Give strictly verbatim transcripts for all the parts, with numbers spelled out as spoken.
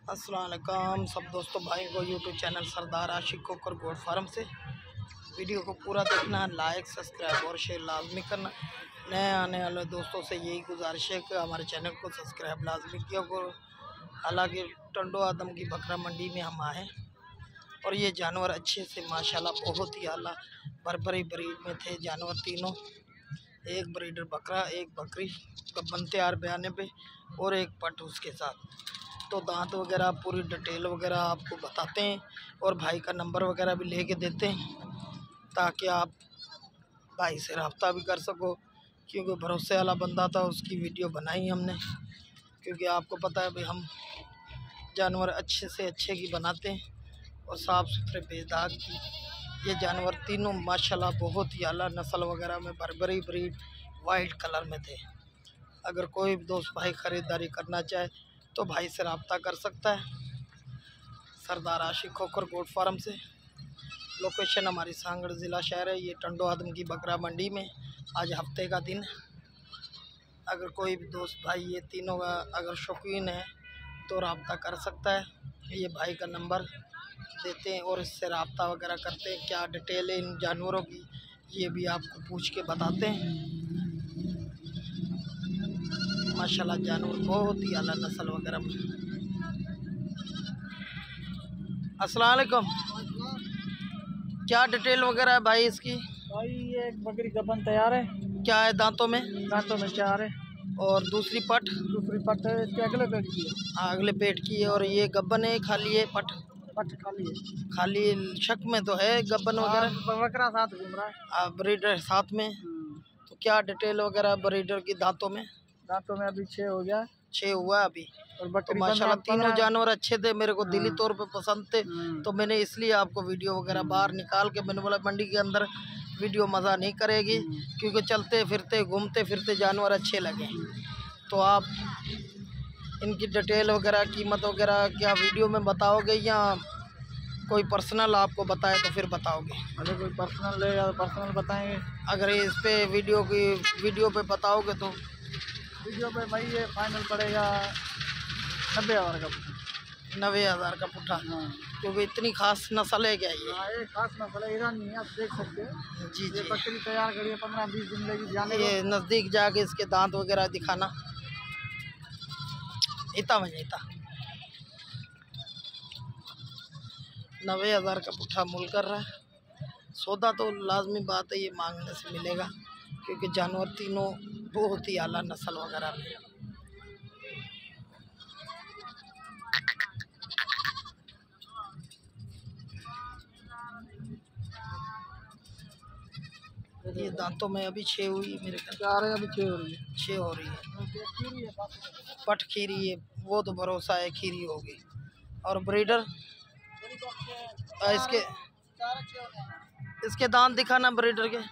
अस्सलाम वालेकुम सब दोस्तों भाई को YouTube channel Sardar Ashiq Kokar goat farm से वीडियो को पूरा देखना, लाइक सब्सक्राइब और शेयर लाजमी करना। नए आने वाले दोस्तों से यही गुजारिश है कि हमारे चैनल को सब्सक्राइब लाजमी किया करो। हालांकि टंडो आदम की बकरा मंडी में हम आए और ये जानवर अच्छे से माशाल्लाह बहुत ही आला बरबरी ब्रीड में थे जानवर तीनों। एक ब्रीडर बकरा, एक बकरी गब्बन तैयार बयाने पे और एक पट उसके साथ। तो दांत वगैरह पूरी डिटेल वगैरह आपको बताते हैं और भाई का नंबर वगैरह भी लेके देते हैं ताकि आप भाई से रब्ता भी कर सको, क्योंकि भरोसे वाला बंदा था, उसकी वीडियो बनाई हमने। क्योंकि आपको पता है भाई हम जानवर अच्छे से अच्छे की बनाते हैं और साफ़ सुथरे बेदाग की। ये जानवर तीनों माशाल्लाह बहुत ही आला नस्ल वगैरह में बरबरी ब्रीड वाइट कलर में थे। अगर कोई दोस्त भाई ख़रीदारी करना चाहे तो भाई से रब्ता कर सकता है सरदार आशिक कोकर गोट फार्म से। लोकेशन हमारी सांगड़ ज़िला शहर है। ये टंडो आदम की बकरा मंडी में आज हफ्ते का दिन है। अगर कोई भी दोस्त भाई ये तीनों का अगर शौकीन है तो रब्ता कर सकता है। ये भाई का नंबर देते हैं और इससे रब्ता वगैरह करते हैं। क्या डिटेल है इन जानवरों की ये भी आपको पूछ के बताते हैं। माशाल्लाह जानवर बहुत ही आला नस्ल वगैरह में। अस्सलाम वालेकुम, क्या डिटेल वगैरह है भाई इसकी? भाई ये एक बकरी गबन तैयार है। क्या है दांतों में? दांतों में चार है। और दूसरी पट? दूसरी पट है इसके अगले पेट की है। हाँ अगले पेट की है। और ये गब्बन है खाली है? पट पट खाली है। खाली शक में तो है गब्बन वगैरह। बकरा साथ घूम रहा है। ब्रीडर साथ में। तो क्या डिटेल वगैरह ब्रीडर की दांतों में? दांतों में अभी छः हो गया। छः हुआ अभी। और तो माशाल्लाह तीनों जानवर अच्छे थे, मेरे को दिली तौर पे पसंद थे। तो मैंने इसलिए आपको वीडियो वगैरह बाहर निकाल के मैंने बोला मंडी के अंदर वीडियो मज़ा नहीं करेगी, क्योंकि चलते फिरते घूमते फिरते जानवर अच्छे लगे। तो आप इनकी डिटेल वगैरह कीमत वगैरह क्या वीडियो में बताओगे या कोई पर्सनल आपको बताए तो फिर बताओगे? अगर कोई पर्सनल लेगा तो पर्सनल बताएंगे। अगर इस पे वीडियो की वीडियो पे बताओगे तो वीडियो पे भाई ये फाइनल पड़ेगा नब्बे हज़ार का पुट्ठा। नब्बे हज़ार का पुट्ठा। हाँ। क्योंकि इतनी खास नस्ल है क्या ये? हाँ, ये खास नस्ल है, ईरानी है, आप देख सकते हैं। जी जी। ये बकरी तैयार करी है पंद्रह बीस दिन लगी जाने। ये नज़दीक जाके इसके दांत वगैरह दिखाना। इतना मजा इतना नब्बे हज़ार का पुट्ठा मूल कर रहा है। सौदा तो लाजमी बात है ये मांगने से मिलेगा, क्योंकि जानवर तीनों बहुत ही आला नस्ल वगैरह में। ये दांतों में अभी छः हुई है मेरे ख्याल। चार है अभी छः हो रही है। छः हो रही है। पट खीरी है वो तो भरोसा है खीरी होगी। और ब्रीडर इसके इसके दांत दिखाना ब्रीडर के।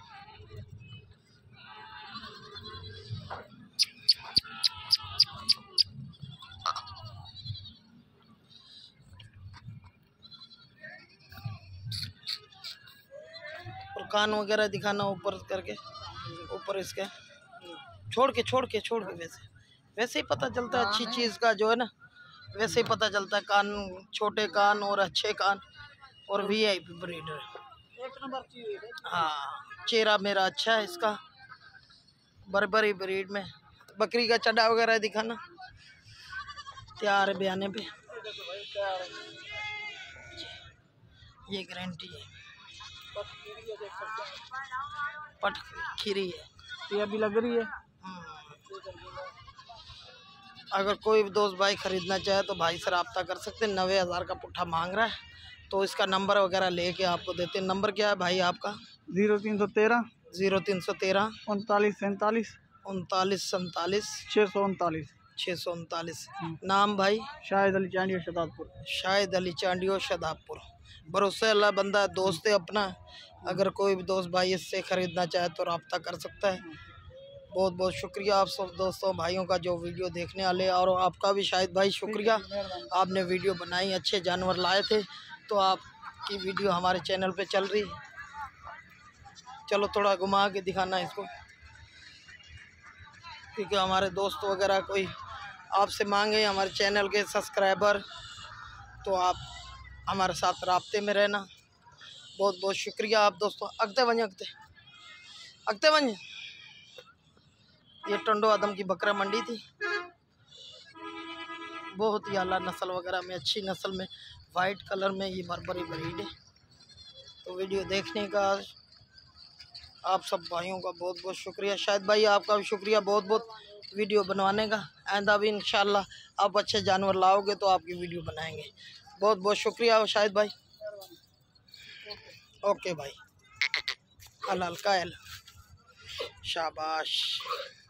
और कान वगैरह दिखाना ऊपर करके, ऊपर इसके छोड़ के छोड़ के छोड़ के वैसे वैसे ही पता चलता है अच्छी चीज़ का जो है ना, वैसे ही पता चलता है। कान छोटे कान और अच्छे कान और वी आई पी ब्रीडर एक नंबर चीज है। हाँ चेहरा मेरा अच्छा है इसका, बरबरी ब्रीड में। बकरी का चड्डा वगैरह दिखाना। तैयार है बयाने पे, ये गारंटी है। पट खीरी है, ये अभी लग रही है। अगर कोई भी दोस्त भाई ख़रीदना चाहे तो भाई से रब्ता कर सकते हैं। नब्बे हज़ार का पुट्ठा मांग रहा है, तो इसका नंबर वगैरह लेके आपको देते हैं। नंबर क्या है भाई आपका? जीरो तीन सौ तेरह ज़ीरो तीन सौ तेरह उनतालीस सैंतालीस उनतालीस सैंतालीस छः सौ उनतालीस छः सौ उनतालीस। नाम भाई? शाहिद अली चांडियो शदाबपुर। शाहिद अली चांडियो शदाबपुर। भरोसे वाला बंदा दोस्त है अपना। अगर कोई भी दोस्त भाई इससे ख़रीदना चाहे तो रब्ता कर सकता है। बहुत बहुत शुक्रिया आप सब दोस्तों भाइयों का जो वीडियो देखने वाले, और आपका भी शाहिद भाई शुक्रिया, आपने वीडियो बनाई, अच्छे जानवर लाए थे। तो आपकी वीडियो हमारे चैनल पे चल रही है। चलो थोड़ा घुमा के दिखाना इसको, क्योंकि हमारे दोस्त वगैरह कोई आपसे मांगे, हमारे चैनल के सब्सक्राइबर तो आप हमारे साथ राब्ते में रहना। बहुत बहुत शुक्रिया आप दोस्तों। अगते वंज अगते अगते वंज ये टंडो आदम की बकरा मंडी थी। बहुत ही आला नस्ल वगैरह में, अच्छी नस्ल में, वाइट कलर में ये बर्बरी ब्रीड है। तो वीडियो देखने का आप सब भाइयों का बहुत बहुत शुक्रिया। शायद भाई आपका भी शुक्रिया बहुत बहुत वीडियो बनवाने का। आइंदा भी इंशाल्लाह आप अच्छे जानवर लाओगे तो आपकी वीडियो बनाएंगे। बहुत बहुत शुक्रिया शाहिद भाई। ओके भाई, हलाल कायल, शाबाश।